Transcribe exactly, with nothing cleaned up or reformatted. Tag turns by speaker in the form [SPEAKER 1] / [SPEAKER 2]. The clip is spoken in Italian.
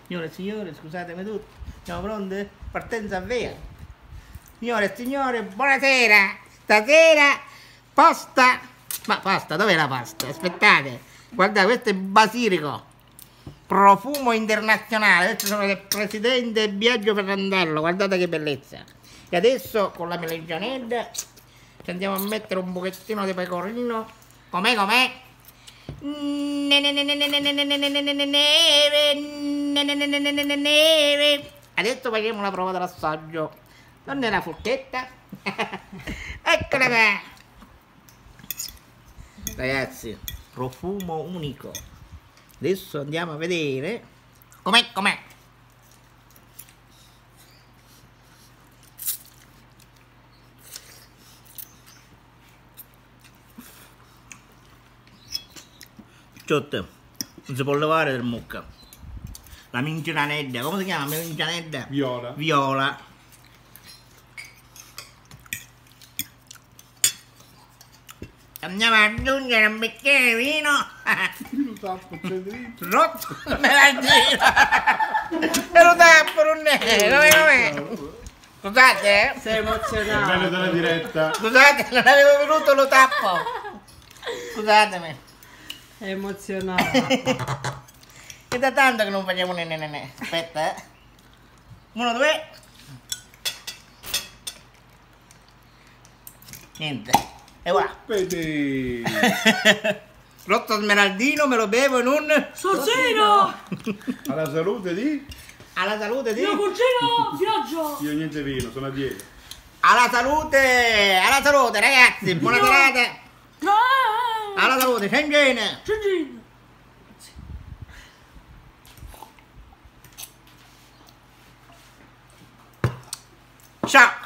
[SPEAKER 1] Signore e signori, scusatemi tutti, siamo pronti? Partenza via! Signore e signori, buonasera! Stasera pasta! Ma pasta, dov'è la pasta? Aspettate! Guardate, questo è basilico! Profumo internazionale! Questo sono del presidente Biagio Ferrandello, guardate che bellezza! E adesso con la melanzanella ci andiamo a mettere un pochettino di pecorino. Com'è, com'è? Adesso facciamo la prova dell'assaggio. Non è la forchetta? Eccola qua! Ragazzi, profumo unico. Adesso andiamo a vedere com'è, com'è. Ciotto, non si può levare del mucca. La melanzanella, come si chiama? Melanzanella?
[SPEAKER 2] Viola.
[SPEAKER 1] Viola. Andiamo a aggiungere un bicchiere di vino.
[SPEAKER 2] Lo tappo, c'è dritto.
[SPEAKER 1] Rotto, melanzina. E lo tappo, non è. Come com'è? Scusate, eh?
[SPEAKER 3] Sei
[SPEAKER 2] È bello
[SPEAKER 3] emozionato.
[SPEAKER 2] della diretta.
[SPEAKER 1] Scusate, non avevo venuto, lo tappo. Scusatemi.
[SPEAKER 3] È emozionato.
[SPEAKER 1] È da tanto che non facciamo ne ne ne ne. Aspetta, eh. Uno, due. Niente. E voilà.
[SPEAKER 2] Vedi.
[SPEAKER 1] Rotto smeraldino me lo bevo in un...
[SPEAKER 3] Sorsino!
[SPEAKER 2] Alla salute di...
[SPEAKER 1] Alla salute di...
[SPEAKER 3] Mio cugino Fioggio!
[SPEAKER 2] Io niente vino, sono a dieta.
[SPEAKER 1] Alla salute! Alla salute, ragazzi! Buona serata!
[SPEAKER 3] Ah!
[SPEAKER 1] Alla salute, Scengene!
[SPEAKER 3] Gingin!
[SPEAKER 1] Ciao!